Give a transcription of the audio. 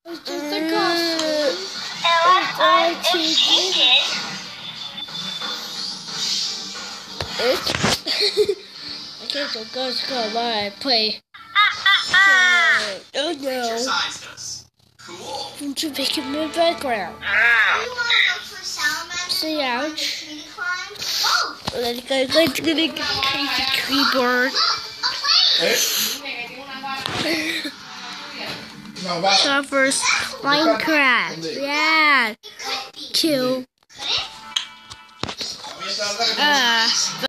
It's just a costume. Okay, so go on, play. Oh no. Don't you make him in the background? Say ouch. Let's go to the crazy creeper. Suffers Minecraft. Yeah. Kill.